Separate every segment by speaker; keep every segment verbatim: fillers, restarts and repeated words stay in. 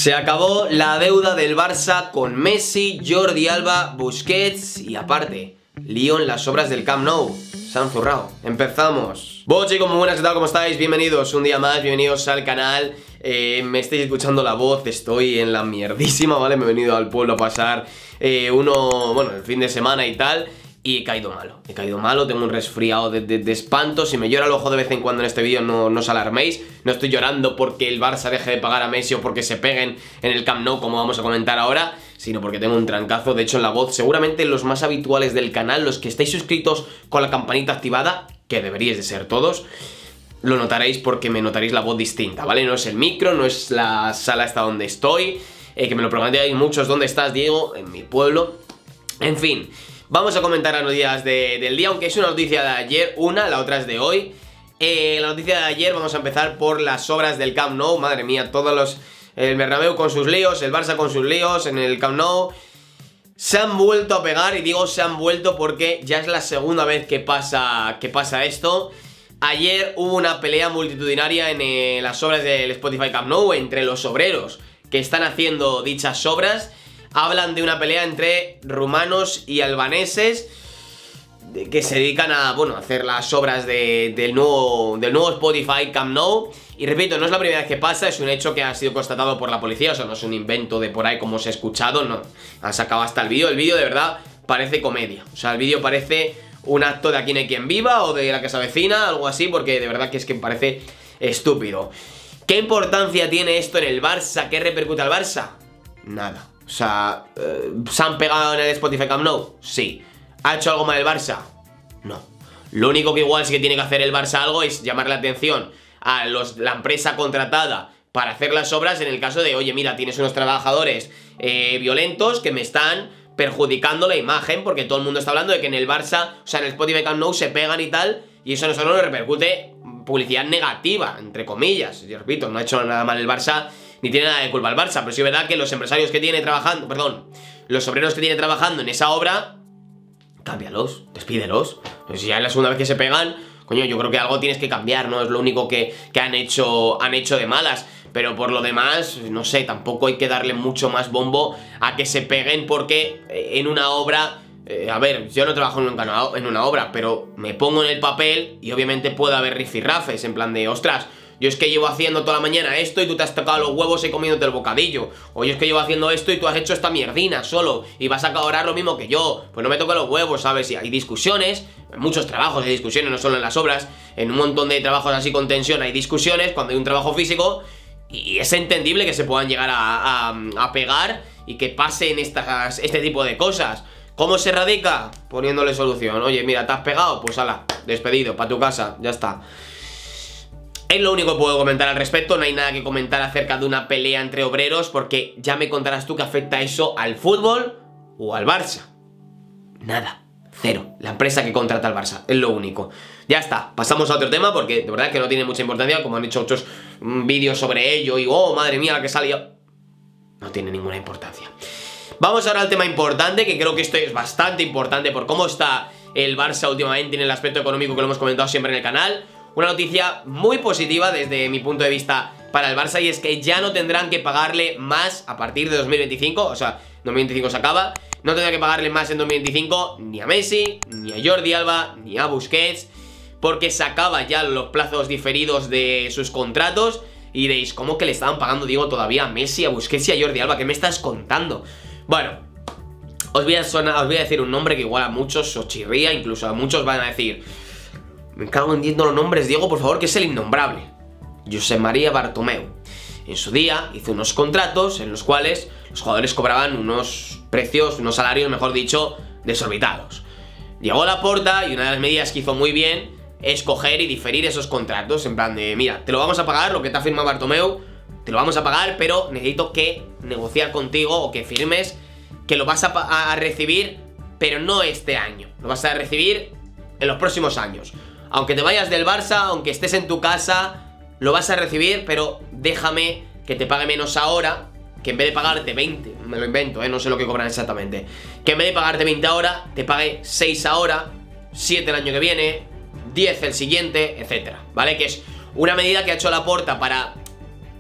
Speaker 1: Se acabó la deuda del Barça con Messi, Jordi Alba, Busquets y aparte, lío en las obras del Camp Nou. Se han zurrado. Empezamos. Bueno chicos, muy buenas, ¿qué tal? ¿Cómo estáis? Bienvenidos un día más, bienvenidos al canal. eh, Me estáis escuchando la voz, estoy en la mierdísima, ¿vale? Me he venido al pueblo a pasar eh, uno, bueno, el fin de semana y tal. Y he caído malo, he caído malo, tengo un resfriado de, de, de espanto. Si me llora el ojo de vez en cuando en este vídeo, no, no os alarméis. No estoy llorando porque el Barça deje de pagar a Messi o porque se peguen en el Camp Nou, como vamos a comentar ahora, sino porque tengo un trancazo, de hecho en la voz. Seguramente los más habituales del canal, los que estáis suscritos con la campanita activada, que deberíais de ser todos, lo notaréis porque me notaréis la voz distinta, ¿vale? No es el micro, no es la sala esta donde estoy, eh, que me lo preguntáis muchos, ¿dónde estás, Diego? En mi pueblo. En fin, vamos a comentar las noticias de, del día, aunque es una noticia de ayer, una, la otra es de hoy. Eh, la noticia de ayer, vamos a empezar por las obras del Camp Nou. Madre mía, todos los... El Bernabéu con sus líos, el Barça con sus líos en el Camp Nou. Se han vuelto a pegar, y digo se han vuelto porque ya es la segunda vez que pasa, que pasa esto. Ayer hubo una pelea multitudinaria en eh, las obras del Spotify Camp Nou entre los obreros que están haciendo dichas obras. Hablan de una pelea entre rumanos y albaneses que se dedican a, bueno, hacer las obras de, del, nuevo, del nuevo Spotify Camp Nou. Y repito, no es la primera vez que pasa, es un hecho que ha sido constatado por la policía, o sea, no es un invento de por ahí como os he escuchado, no. Han sacado hasta el vídeo, el vídeo de verdad parece comedia. O sea, el vídeo parece un acto de Aquí no hay quien viva o de La que se avecina, algo así, porque de verdad que es que parece estúpido. ¿Qué importancia tiene esto en el Barça? ¿Qué repercute al Barça? Nada. O sea, eh, ¿se han pegado en el Spotify Camp Nou? Sí. ¿Ha hecho algo mal el Barça? No. Lo único que igual sí que tiene que hacer el Barça algo es llamar la atención a los, la empresa contratada para hacer las obras en el caso de, oye, mira, tienes unos trabajadores eh, violentos que me están perjudicando la imagen, porque todo el mundo está hablando de que en el Barça, o sea, en el Spotify Camp Nou se pegan y tal, y eso no solo le repercute publicidad negativa, entre comillas. Yo repito, no ha hecho nada mal el Barça, ni tiene nada de culpa el Barça, pero sí es verdad que los empresarios que tiene trabajando, perdón, los obreros que tiene trabajando en esa obra, cámbialos, despídelos. Si ya es la segunda vez que se pegan, coño, yo creo que algo tienes que cambiar, ¿no? Es lo único que, que han hecho, han hecho de malas. Pero por lo demás, no sé, tampoco hay que darle mucho más bombo a que se peguen porque en una obra... Eh, a ver, yo no trabajo en una, en una obra, pero me pongo en el papel y obviamente puede haber rifirrafes, en plan de, ostras, yo es que llevo haciendo toda la mañana esto y tú te has tocado los huevos y comiéndote el bocadillo. O yo es que llevo haciendo esto y tú has hecho esta mierdina solo y vas a cobrar lo mismo que yo. Pues no me toca los huevos, ¿sabes? Y hay discusiones, en muchos trabajos hay discusiones, no solo en las obras. En un montón de trabajos así con tensión hay discusiones cuando hay un trabajo físico. Y es entendible que se puedan llegar a, a, a pegar y que pasen estas, este tipo de cosas. ¿Cómo se erradica? Poniéndole solución. Oye, mira, ¿te has pegado? Pues ala, despedido, para tu casa, ya está. Es lo único que puedo comentar al respecto, no hay nada que comentar acerca de una pelea entre obreros, porque ya me contarás tú que afecta eso al fútbol o al Barça. Nada, cero. La empresa que contrata al Barça, es lo único. Ya está, pasamos a otro tema porque de verdad que no tiene mucha importancia, como han hecho otros vídeos sobre ello y oh, madre mía, la que salió. No tiene ninguna importancia. Vamos ahora al tema importante, que creo que esto es bastante importante por cómo está el Barça últimamente en el aspecto económico que lo hemos comentado siempre en el canal. Una noticia muy positiva desde mi punto de vista para el Barça, y es que ya no tendrán que pagarle más a partir de dos mil veinticinco, o sea, dos mil veinticinco se acaba, no tendrán que pagarle más en dos mil veinticinco ni a Messi, ni a Jordi Alba, ni a Busquets, porque se acaban ya los plazos diferidos de sus contratos. Y diréis, ¿cómo que le estaban pagando, digo, todavía a Messi, a Busquets y a Jordi Alba? ¿Qué me estás contando? Bueno, os voy a, sonar, os voy a decir un nombre que igual a muchos os chirría, incluso a muchos van a decir, me cago en los nombres, Diego, por favor, que es el innombrable. Josep María Bartomeu. En su día hizo unos contratos en los cuales los jugadores cobraban unos precios, unos salarios, mejor dicho, desorbitados. Llegó Laporta y una de las medidas que hizo muy bien es coger y diferir esos contratos, en plan de, mira, te lo vamos a pagar, lo que te ha firmado Bartomeu, te lo vamos a pagar, pero necesito que negociar contigo o que firmes que lo vas a, a recibir, pero no este año, lo vas a recibir en los próximos años. Aunque te vayas del Barça, aunque estés en tu casa, lo vas a recibir, pero déjame que te pague menos ahora, que en vez de pagarte veinte, me lo invento, ¿eh? No sé lo que cobran exactamente, que en vez de pagarte veinte ahora, te pague seis ahora, siete el año que viene, diez el siguiente, etcétera, ¿vale? Que es una medida que ha hecho Laporta para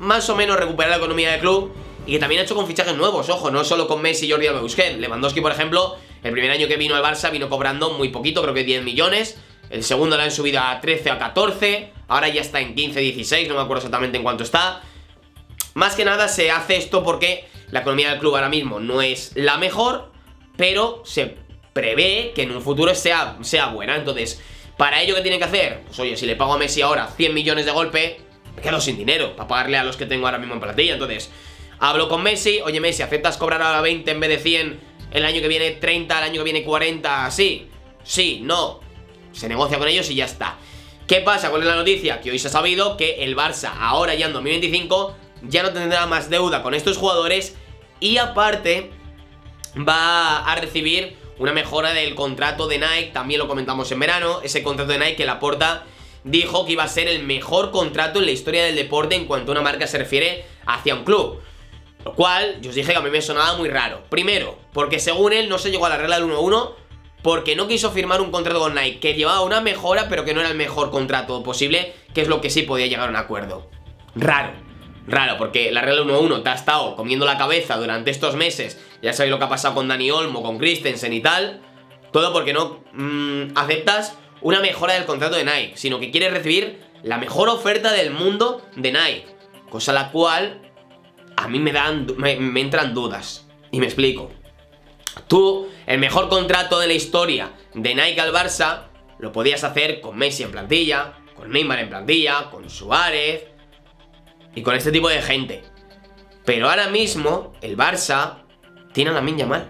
Speaker 1: más o menos recuperar la economía del club y que también ha hecho con fichajes nuevos, ojo, no solo con Messi, Jordi Alba y Busquets. Lewandowski, por ejemplo, el primer año que vino al Barça vino cobrando muy poquito, creo que diez millones. El segundo lo han subido a trece a catorce, ahora ya está en quince, dieciséis, no me acuerdo exactamente en cuánto está. Más que nada se hace esto porque la economía del club ahora mismo no es la mejor, pero se prevé que en un futuro sea, sea buena. Entonces, ¿para ello qué tienen que hacer? Pues oye, si le pago a Messi ahora cien millones de golpe, me quedo sin dinero para pagarle a los que tengo ahora mismo en plantilla. Entonces, hablo con Messi, oye Messi, ¿aceptas cobrar ahora veinte en vez de cien? El año que viene treinta, el año que viene cuarenta, ¿sí? Sí, no. Se negocia con ellos y ya está. ¿Qué pasa? ¿Cuál es la noticia? Que hoy se ha sabido que el Barça, ahora ya en dos mil veinticinco, ya no tendrá más deuda con estos jugadores y aparte va a recibir una mejora del contrato de Nike. También lo comentamos en verano, ese contrato de Nike que Laporta dijo que iba a ser el mejor contrato en la historia del deporte en cuanto a una marca se refiere hacia un club. Lo cual, yo os dije que a mí me sonaba muy raro. Primero, porque según él no se llegó a la regla del uno a uno, porque no quiso firmar un contrato con Nike que llevaba una mejora, pero que no era el mejor contrato posible, que es lo que sí podía llegar a un acuerdo. Raro, raro, porque la regla del uno a uno te ha estado comiendo la cabeza durante estos meses. Ya sabéis lo que ha pasado con Dani Olmo, con Christensen y tal. Todo porque no mmm, aceptas una mejora del contrato de Nike, sino que quieres recibir la mejor oferta del mundo de Nike. Cosa la cual a mí me, dan, me, me entran dudas. Y me explico. Tú, el mejor contrato de la historia de Nike al Barça lo podías hacer con Messi en plantilla, con Neymar en plantilla, con Suárez y con este tipo de gente. Pero ahora mismo el Barça tiene a Lamine Yamal.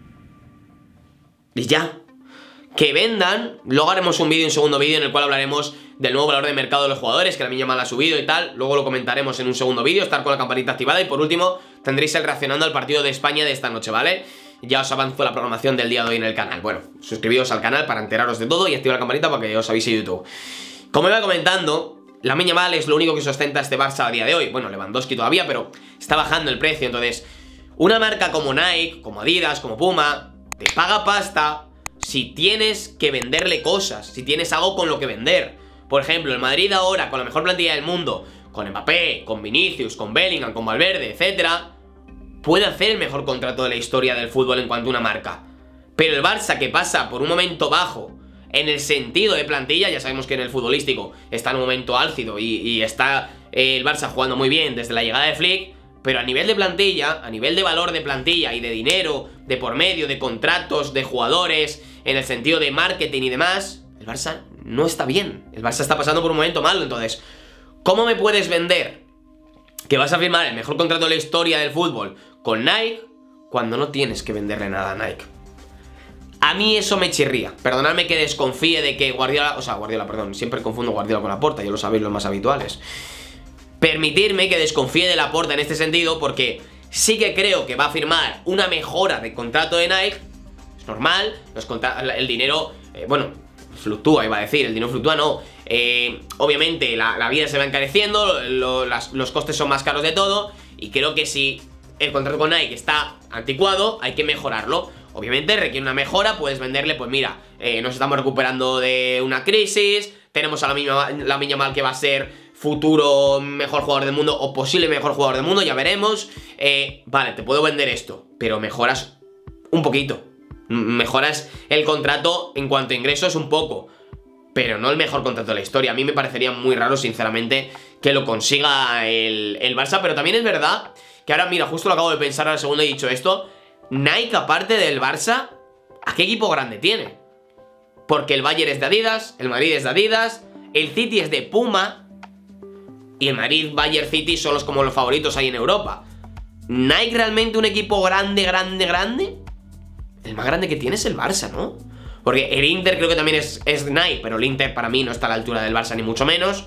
Speaker 1: Y ya. Que vendan, luego haremos un vídeo, un segundo vídeo en el cual hablaremos del nuevo valor de mercado de los jugadores, que Lamine Yamal ha subido y tal. Luego lo comentaremos en un segundo vídeo, estar con la campanita activada. Y por último, tendréis el reaccionando al partido de España de esta noche, ¿vale? Ya os avanzo la programación del día de hoy en el canal. Bueno, suscribíos al canal para enteraros de todo y activar la campanita para que os avise YouTube. Como iba comentando, Lamine Yamal es lo único que sustenta este Barça a día de hoy. Bueno, Lewandowski todavía, pero está bajando el precio. Entonces, una marca como Nike, como Adidas, como Puma, te paga pasta si tienes que venderle cosas, si tienes algo con lo que vender. Por ejemplo, el Madrid ahora, con la mejor plantilla del mundo, con Mbappé, con Vinicius, con Bellingham, con Valverde, etcétera, puede hacer el mejor contrato de la historia del fútbol en cuanto a una marca. Pero el Barça, que pasa por un momento bajo en el sentido de plantilla, ya sabemos que en el futbolístico está en un momento álcido y, y está eh, el Barça jugando muy bien desde la llegada de Flick, pero a nivel de plantilla, a nivel de valor de plantilla y de dinero, de por medio, de contratos, de jugadores, en el sentido de marketing y demás, el Barça no está bien. El Barça está pasando por un momento malo. Entonces, ¿cómo me puedes vender que vas a firmar el mejor contrato de la historia del fútbol con Nike cuando no tienes que venderle nada a Nike? A mí eso me chirría. Perdonadme que desconfíe de que Guardiola... O sea, Guardiola, perdón, siempre confundo Guardiola con Laporta, ya lo sabéis los más habituales. Permitirme que desconfíe de Laporta en este sentido, porque sí que creo que va a firmar una mejora de contrato de Nike. Es normal, los el dinero, eh, bueno, fluctúa, iba a decir, el dinero fluctúa, no. Eh, obviamente la, la vida se va encareciendo, lo, las, los costes son más caros de todo, y creo que si el contrato con Nike está anticuado, hay que mejorarlo. Obviamente requiere una mejora, puedes venderle, pues mira, eh, nos estamos recuperando de una crisis, tenemos a Lamine Yamal que va a ser futuro mejor jugador del mundo o posible mejor jugador del mundo, ya veremos. Eh, vale, te puedo vender esto, pero mejoras un poquito. Mejoras el contrato en cuanto a ingresos un poco, pero no el mejor contrato de la historia. A mí me parecería muy raro, sinceramente, que lo consiga el, el Barça. Pero también es verdad que ahora, mira, justo lo acabo de pensar ahora segundo he dicho esto. Nike, aparte del Barça, ¿a qué equipo grande tiene? Porque el Bayern es de Adidas, el Madrid es de Adidas, el City es de Puma, y el Madrid, Bayern, City son los como los favoritos ahí en Europa. ¿Nike realmente un equipo grande, grande, grande? El más grande que tiene es el Barça, ¿no? Porque el Inter creo que también es, es Nike, pero el Inter para mí no está a la altura del Barça ni mucho menos.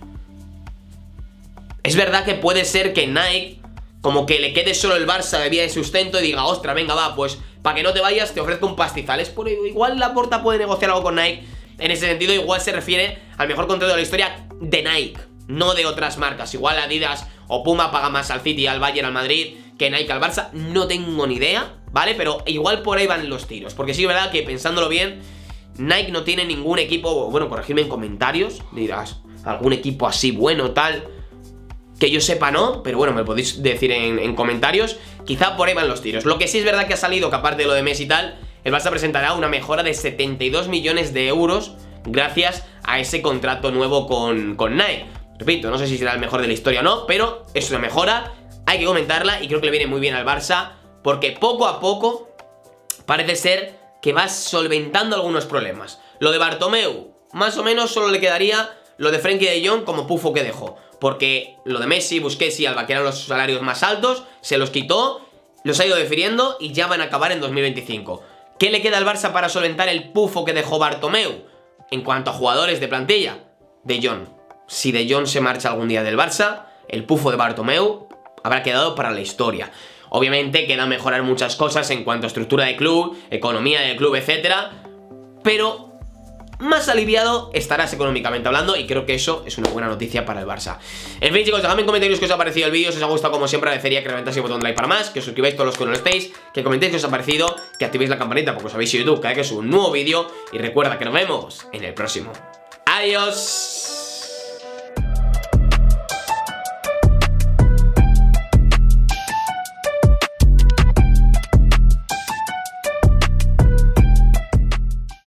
Speaker 1: Es verdad que puede ser que Nike como que le quede solo el Barça de vía de sustento y diga, ostras, venga, va, pues para que no te vayas te ofrezco un pastizal. Es por igual Laporta puede negociar algo con Nike. En ese sentido igual se refiere al mejor contrato de la historia de Nike, no de otras marcas. Igual Adidas o Puma paga más al City, al Bayern, al Madrid que Nike al Barça, no tengo ni idea, ¿vale? Pero igual por ahí van los tiros, porque sí es verdad que pensándolo bien, Nike no tiene ningún equipo, bueno, corregidme en comentarios, dirás, algún equipo así bueno, tal. Que yo sepa no, pero bueno, me lo podéis decir en, en comentarios. Quizá por ahí van los tiros. Lo que sí es verdad que ha salido, que aparte de lo de Messi y tal, el Barça presentará una mejora de setenta y dos millones de euros gracias a ese contrato nuevo con, con Nike. Repito, no sé si será el mejor de la historia o no, pero es una mejora, hay que comentarla y creo que le viene muy bien al Barça, porque poco a poco parece ser que va solventando algunos problemas. Lo de Bartomeu, más o menos solo le quedaría lo de Frenkie de Jong como pufo que dejó, porque lo de Messi, Busquets y Alba, que eran los salarios más altos, se los quitó, los ha ido difiriendo y ya van a acabar en dos mil veinticinco. ¿Qué le queda al Barça para solventar el pufo que dejó Bartomeu? En cuanto a jugadores de plantilla, De Jong. Si De Jong se marcha algún día del Barça, el pufo de Bartomeu habrá quedado para la historia. Obviamente queda mejorar muchas cosas en cuanto a estructura de club, economía del club, etcétera, pero más aliviado estarás económicamente hablando y creo que eso es una buena noticia para el Barça. En fin, chicos, dejadme en comentarios qué os ha parecido el vídeo. Si os ha gustado, como siempre, agradecería que reventáis el botón de like para más, que os suscribáis todos los que no lo estéis, que comentéis qué os ha parecido, que activéis la campanita porque os habéis YouTube cada vez que subo un nuevo vídeo y recuerda que nos vemos en el próximo. ¡Adiós!